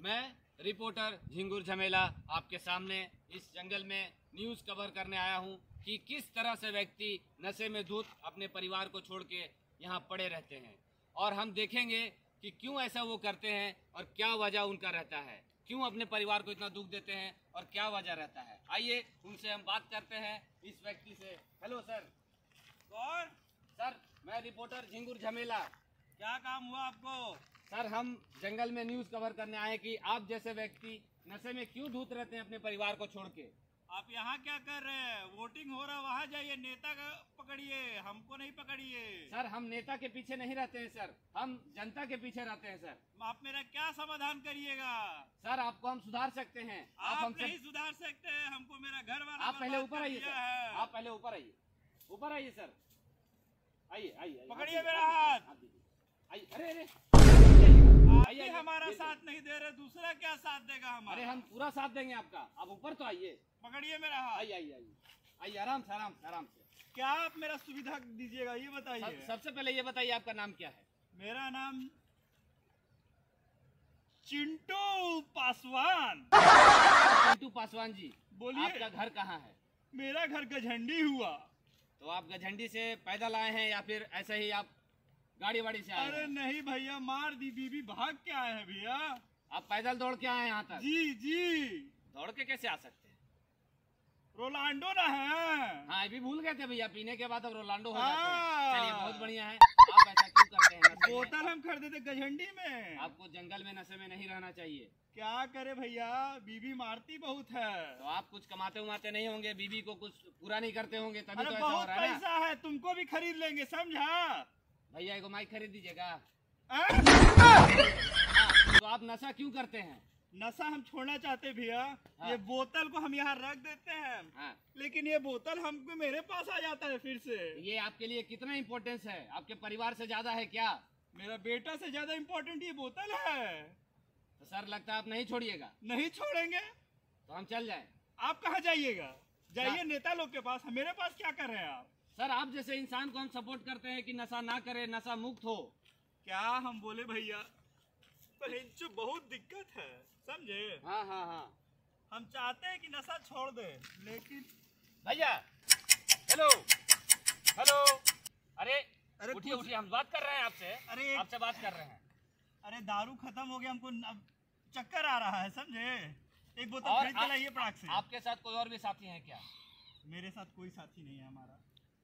मैं रिपोर्टर झिंगुर झमेला आपके सामने इस जंगल में न्यूज़ कवर करने आया हूं कि किस तरह से व्यक्ति नशे में धुत अपने परिवार को छोड़ के यहाँ पड़े रहते हैं और हम देखेंगे कि क्यों ऐसा वो करते हैं और क्या वजह उनका रहता है, क्यों अपने परिवार को इतना दुख देते हैं और क्या वजह रहता है। आइए उनसे हम बात करते हैं, इस व्यक्ति से। Hello sir. कौन? सर मैं रिपोर्टर झिंगुर झमेला। क्या काम हुआ आपको? सर हम जंगल में न्यूज़ कवर करने आए कि आप जैसे व्यक्ति नशे में क्यों धुत रहते हैं अपने परिवार को छोड़ के। आप यहाँ क्या कर रहे हैं? वोटिंग हो रहा, वहाँ जाइए, नेता का पकड़िए, हमको नहीं पकड़िए। सर हम नेता के पीछे नहीं रहते हैं सर, हम जनता के पीछे रहते हैं सर। आप मेरा क्या समाधान करिएगा? सर आपको हम सुधार सकते हैं। आप हमसे नहीं सुधार सकते, हमको मेरा घर वाला आप पहले ऊपर आइए दिया सर, है। आप पहले ऊपर आइए, ऊपर आइए सर। आइए आइए पकड़िए मेरा हाथ। आइए। अरे अरे आप आइए, ही हमारा आइए। साथ नहीं दे रहे, दूसरा क्या साथ देगा अरे हमारा? हम पूरा साथ देंगे आपका, आप ऊपर तो आइए। पकड़िए मेरा हाथ। आइए आइए आइए आइए, आराम से आराम से आराम से। क्या आप मेरा सुविधा दीजिएगा, ये बताइए। सबसे पहले ये बताइए आपका नाम क्या है। मेरा नाम चिंटू पासवान। चिंटू पासवान जी, बोलिए। आपका घर कहाँ है? मेरा घर गझंडी हुआ। तो आप गझंडी से पैदल आए हैं या फिर ऐसे ही आप गाड़ी वाड़ी से आए अरे हैं? नहीं भैया, मार दी बीबी, भाग के आए हैं भैया। आप पैदल दौड़ के आए यहाँ तक? जी जी। दौड़ के कैसे आ सकते हैं? रोनाल्डो ना है। हाँ ये भी भूल गए थे भैया, पीने के बाद अब रोनाल्डो हो हाँ। जाते हैं। चलिए बहुत बढ़िया है। आप ऐसा क्यों करते हैं नशे में? बोतल हम खरीदे थे गझंडी में। आपको जंगल में नशे में नहीं रहना चाहिए। क्या करे भैया, बीबी मारती बहुत है। तो आप कुछ कमाते उमाते नहीं होंगे, बीबी को कुछ पूरा नहीं करते होंगे, तभी अरे तो ऐसा हो बहुत रहा है ना। पैसा है, तुमको भी खरीद लेंगे, समझा? भैया एगो माइक खरीद दीजिएगा। हाँ? तो आप नशा क्यों करते हैं? नशा हम छोड़ना चाहते भैया। हाँ। ये बोतल को हम यहाँ रख देते हैं, हाँ। लेकिन ये बोतल हमको मेरे पास आ जाता है फिर से। ये आपके लिए कितना इम्पोर्टेंस है? आपके परिवार से ज्यादा है क्या? मेरा बेटा से ज्यादा इम्पोर्टेंट ये बोतल है। तो सर लगता है आप नहीं छोड़िएगा। नहीं छोड़ेंगे। तो हम चल जाएं। आप कहाँ जाइएगा? जाइए क्या? नेता लोग के पास, मेरे पास क्या कर रहे हैं आप? सर आप जैसे इंसान को हम सपोर्ट करते हैं कि नशा ना करे, नशा मुक्त हो। क्या हम बोले भैया, बहनचोद बहुत दिक्कत है, समझे? हाँ हाँ हाँ हम चाहते हैं कि नशा छोड़ दे, लेकिन भैया। Hello hello. अरे अरे उठिए कुछ- उठिए, हम बात कर रहे हैं आपसे। अरे आपसे बात कर रहे हैं। अरे दारू खत्म हो गया, हमको अब चक्कर आ रहा है, समझे? एक बोतल और खरीद के लाइए पड़ाक से। आपके साथ कोई और भी साथी है क्या? मेरे साथ कोई साथी नहीं है हमारा।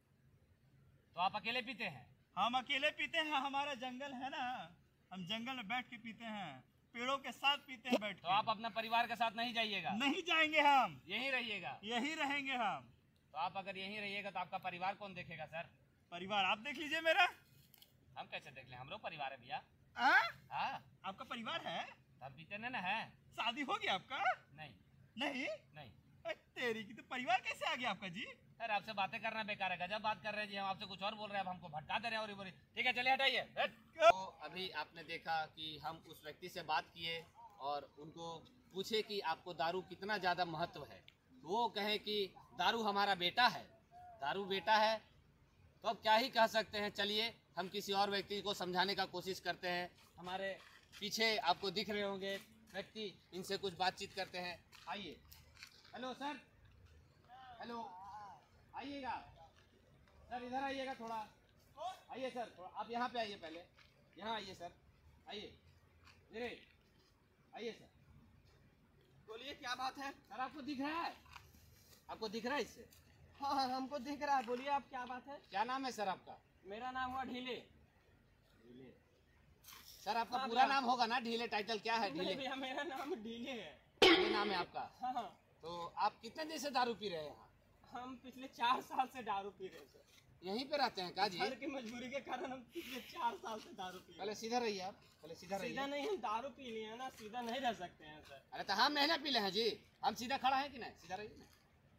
तो आप अकेले पीते हैं? हम अकेले पीते हैं, हमारा जंगल है ना, हम जंगल में बैठ के पीते हैं, पेड़ों के साथ पीते हैं बैठ तो के। आप अपने परिवार के साथ नहीं जाइएगा? नहीं जाएंगे हम, यहीं रहिएगा? यही रहेंगे हम। तो आप अगर यहीं रहिएगा तो आपका परिवार कौन देखेगा सर? परिवार आप देख लीजिए मेरा। हम कैसे देख लें? हमरो परिवार है भैया। हाँ? हाँ आपका परिवार है? तो हम पीते नहीं ना है। शादी हो गया आपका? नहीं नहीं? नहीं अरे तेरी की, तो परिवार कैसे आ गया आपका जी? सर आपसे बातें करना बेकार है, गजब बात कर रहे हैं जी। हम आपसे कुछ और बोल रहे हैं, अब हमको भटका दे रहे हैं। और ठीक है चलिए हटाइए। तो अभी आपने देखा कि हम उस व्यक्ति से बात किए और उनको पूछे कि आपको दारू कितना ज़्यादा महत्व है। वो कहे कि दारू हमारा बेटा है, दारू बेटा है। तो अब क्या ही कह सकते हैं। चलिए हम किसी और व्यक्ति को समझाने का कोशिश करते हैं। हमारे पीछे आपको दिख रहे होंगे व्यक्ति, इनसे कुछ बातचीत करते हैं। आइए। Hello sir. हेलो आइएगा सर, इधर आइएगा थोड़ा। आइए सर थोड़ा, आप यहाँ पे आइए, पहले यहाँ आइए सर, आइए धीरे आइए सर। बोलिए क्या बात है? सर आपको दिख रहा है? आपको दिख रहा है इससे? हाँ हाँ हमको दिख रहा है, बोलिए आप क्या बात है? क्या नाम है सर आपका? मेरा नाम हुआ ढीले। ढीले। सर आपका हाँ, पूरा क्या? नाम होगा ना? ढीले टाइटल क्या है? नहीं ढीले भैया, मेरा नाम ढीले है। ढीले नाम है आपका? हाँ हाँ, तो आप कितने दिन से दारू पी रहे हैं यहाँ? हम पिछले 4 साल से दारू पी रहे थे। यहीं पे रहते हैं का जी? घर की मजबूरी के कारण हम पिछले 4 साल से दारू पी रहे पहले सीधा रहिए आप, पहले सीधा हैं। सीधा रहिए। नहीं, हम दारू पी लिए हैं ना, सीधा नहीं रह सकते हैं सर। अरे तो हम नहीं ना पी रहे हैं जी, हम सीधा खड़ा है कि नहीं? सीधा रहिए ना।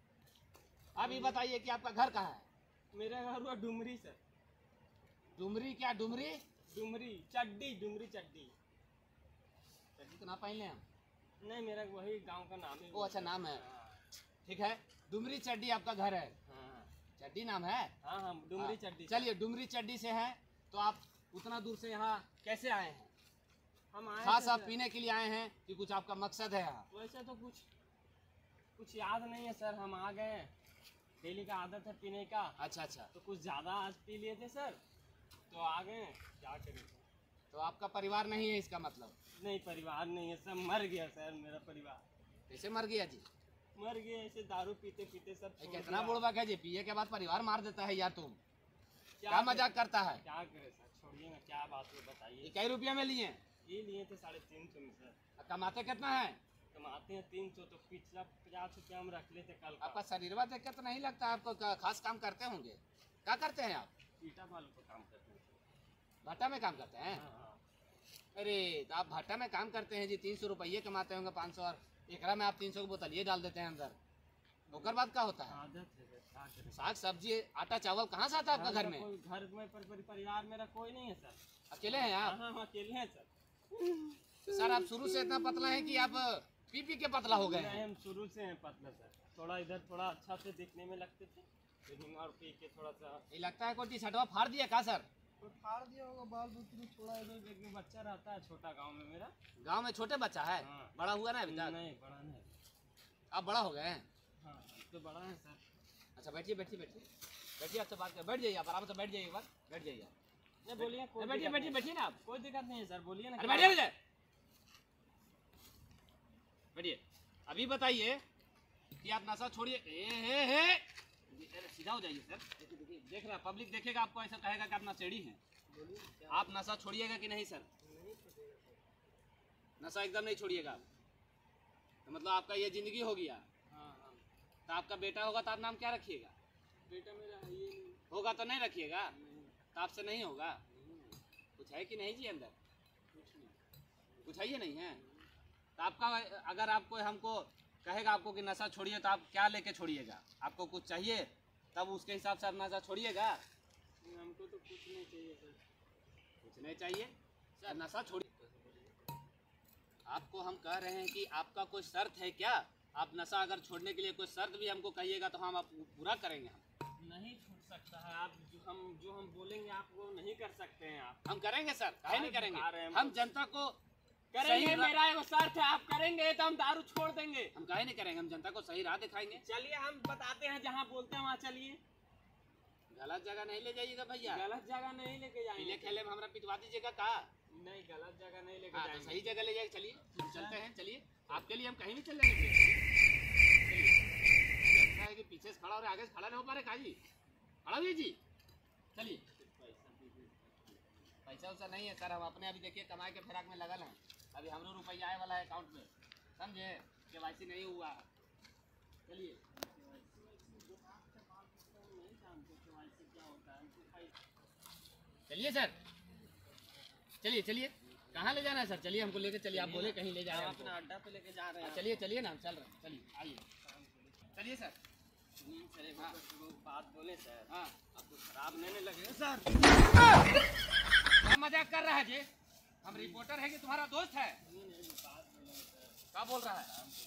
आप ये बताइए कि आपका घर कहाँ है? मेरा घर हुआ डुमरी सर। डुमरी? क्या डुमरी? डुमरी चड्डी, डुमरी चड्डी। चड्डी तो ना पहले हम। नहीं, मेरा वही गांव का नाम है। ओ अच्छा नाम है, हाँ ठीक है। डुमरी चड्डी आपका घर है? हाँ चड्डी नाम है? हाँ हाँ, डुमरी चड्डी। चलिए डुमरी चड्डी से हैं तो आप उतना दूर से यहाँ कैसे आए हैं? हम आए खास थे आप सर। पीने के लिए आए हैं कि कुछ आपका मकसद है यहाँ? वैसे तो कुछ याद नहीं है सर, हम आ गए हैं, डेली का आदत है पीने का, अच्छा अच्छा। तो कुछ ज़्यादा आज पी लिए थे सर, तो आ गए हैं, क्या करें। तो आपका परिवार नहीं है इसका मतलब? नहीं, परिवार नहीं है सब, मर गया सर मेरा परिवार, कैसे मर गया जी? मर गया ऐसे दारू पीते पीते सब छोड़ कितना दिया। बुड़बक है जी, पिए के बाद परिवार मार देता है यार तुम, क्या करें? मजाक करता है? क्या करे सर, छोड़िए ना, क्या बात है बताइए। ये कई रुपया में लिए? ये लिए थे 350 में सर। कमाते कितना है? कमाते हैं 300, तो पिछला 50 रुपया हम रख लेते कल का। आपका शरीर देख के तो नहीं लगता आपको खास काम करते होंगे। क्या करते हैं आप? ईटा बालू पर काम करते हैं। भट्टा में काम करते हैं? हाँ, हाँ। अरे तो आप भट्टा में काम करते हैं जी, 300 रुपये कमाते होंगे, 500, और एकरा में आप 300 की बोतल ये डाल देते हैं अंदर, ओकर बाद क्या होता है? आदत है सर, क्या करें। साग सब्जी आटा चावल कहाँ से आता है आपका घर में? घर में परिवार मेरा कोई नहीं है सर। अकेले हैं आप? हाँ, हम अकेले हैं सर। तो सर आप शुरू से इतना पतला हैं कि आप पी पी के पतला हो गए नहीं, हैं? हम शुरू से हैं पतला सर, थोड़ा इधर थोड़ा अच्छा से दिखने में लगते थे, लेकिन और पी के थोड़ा सा ये लगता है कोई टी शर्टवा फाड़ दिया का सर? तो फाड़ दिया होगा, बाल बुतरू थोड़ा इधर, एक बच्चा रहता है छोटा गांव में मेरा। गांव में छोटे बच्चा है? हाँ। बड़ा हुआ ना अभी तक? नहीं, बड़ा नहीं। आप बड़ा हो गए हैं? हाँ, तो बड़ा है सर। अच्छा बैठिए बैठिए बैठिए बैठिए, आपसे बात कर, बैठ जाइए आप, आराम से बैठ जाइए, एक बार बैठ जाइए। नहीं बोलिए, कोई बैठिए दिक्कत बैठिए नहीं। बैठिए ना आप। कोई दिक्कत नहीं है सर, बोलिए ना। अरे बैठिए बैठिए बैठिए। अभी बताइए कि आप नशा छोड़िए। अरे सीधा हो जाइए सर, देखिए देखिए, देख रहा पब्लिक देखेगा, आपको ऐसा कहेगा कि आप नशेड़ी हैं। आप नशा छोड़िएगा कि नहीं सर? नशा एकदम नहीं छोड़िएगा आप? तो मतलब आपका ये जिंदगी हो गया। हाँ, हाँ। तो आपका बेटा होगा तो आप नाम क्या रखिएगा? बेटा मेरा है ये नहीं। होगा तो नहीं रखिएगा? नहीं, तो आपसे नहीं होगा? कुछ है कि नहीं जी अंदर? कुछ नहीं। कुछ है ये नहीं है? तो आपका अगर आपको हमको कहेगा आपको कि नशा छोड़िए, तो आप क्या लेके छोड़िएगा? आपको कुछ चाहिए तब उसके हिसाब से आप नशा छोड़िएगा? हमको तो कुछ नहीं चाहिए सर। कुछ नहीं चाहिए सर, नशा छोड़िए। आपको हम कह रहे हैं कि आपका कोई शर्त है क्या? आप नशा अगर छोड़ने के लिए कोई शर्त भी हमको कहिएगा तो हम आप पूरा करेंगे। नहीं छूट सकता है, आप जो हम बोलेंगे आप वो नहीं कर सकते हैं आप। हम करेंगे सर, काहे नहीं दिखा रहे हैं करेंगे? हम हम जनता को करेंगे, सही मेरा एगो शर्त है, आप करेंगे तो हम दारू छोड़ देंगे। हम काहे नहीं करेंगे? हम जनता को सही राह दिखाएंगे। चलिए हम बताते हैं, जहाँ बोलते हैं वहाँ चलिए। गलत जगह नहीं ले जाइएगा भैया। गलत जगह नहीं लेके पीले जाएंगे। खेले में हमरा पिटवा दीजिएगा का? नहीं, गलत जगह नहीं लेके हाँ, तो जाएंगे। सही जगह ले जाएगा। चलिए हम चलते हैं, चलिए आपके लिए हम कहीं भी चल जाएंगे। चलिए, अच्छा है कि पीछे से खड़ा और आगे से खड़ा नहीं हो पा रहे काजी, खड़ा हुई जी। चलिए, पैसा वैसा नहीं है सर, हम अपने अभी देखिए कमाए के फिराक में लगल हैं। अभी हमरो रुपया आए वाला है अकाउंट में, समझे? KYC नहीं हुआ है। चलिए चलिए सर, चलिए चलिए, कहाँ ले जाना है सर? चलिए हमको लेके चलिए, आप बोले कहीं ले जा रहे हैं हम अपना अड्डा पे लेके जा रहे हैं। चलिए चलिए ना, हम चल रहे हैं, चलिए आइए, चलिए सर। सर एक बात बोले सर, हाँ, आपको खराब नहीं लगे सर? क्या मजाक कर रहा है जी? हम रिपोर्टर है कि तुम्हारा दोस्त है? क्या बोल रहा है?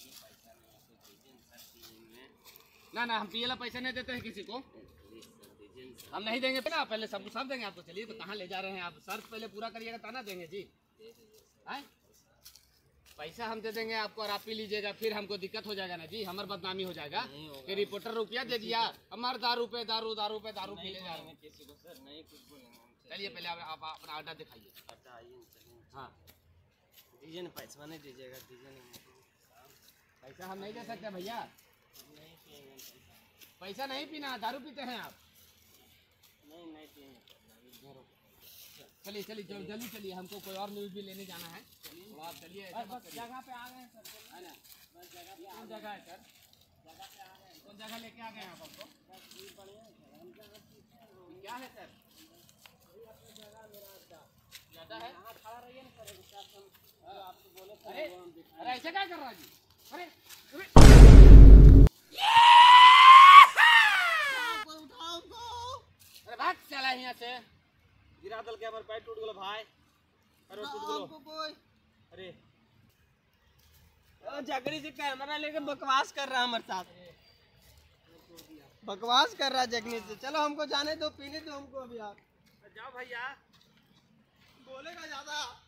ना ना, हम पीएला पैसा नहीं देते हैं किसी को, हम नहीं देंगे ना। पहले सब सब देंगे आपको। चलिए, तो कहाँ ले जा रहे हैं आप? शर्त पहले पूरा करिएगा तना देंगे जी। हैं? पैसा हम दे देंगे आपको और आप पी लीजिएगा, फिर हमको दिक्कत हो जाएगा ना जी, हमारी बदनामी हो जाएगा कि रिपोर्टर रुपया दे दिया, हमारे दारू पे दारू दारू पे दारू पी ले जा रहे हैं। किसी को सर नहीं कुछ बोलेंगे। चलिए पहले आप अपना अड्डा दिखाइए। अड्डा आइए, चलिए। हाँ, दीजिए ना, पैसा नहीं दीजिएगा, दीजिए ना। पैसा हम नहीं दे सकते भैया, नहीं पिएंगे पैसा। पैसा नहीं पीना, दारू पीते हैं आप। नहीं पिएंगे। चलिए चलिए जल्दी चलिए, हमको कोई और न्यूज़ भी लेने जाना है। थोड़ा आप चलिए, ऐसा मत बस करिए। जगह पे आ गए हैं सर, है ना? बस जगह पे कौन जगह है सर? जगह पे आ गए हैं। कौन जगह लेके आ गए हैं आप हमको? बस ये बढ़िया है सर, हम जगह पूछते हैं वो। क्या है सर? वही अपनी जगह, मेरा अड्डा। ज्यादा है? यहाँ खड़ा रहिए ना सर, एक साथ हम जो आपको बोले थे अरे वो हम दिखाएंगे। अरे ऐसे क्या कर रहा है जी? अरे अरे भाग चला यहाँ से, गिरा दल के हमारे पैर टूट गलो भाई, अरे टूट गलो। अरे जगरी से कैमरा लेके बकवास कर रहा है हमारे साथ, बकवास कर रहा है जगनी से। चलो हमको जाने दो, पीने दो हमको अभी। आप जाओ भैया, बोलेगा ज्यादा।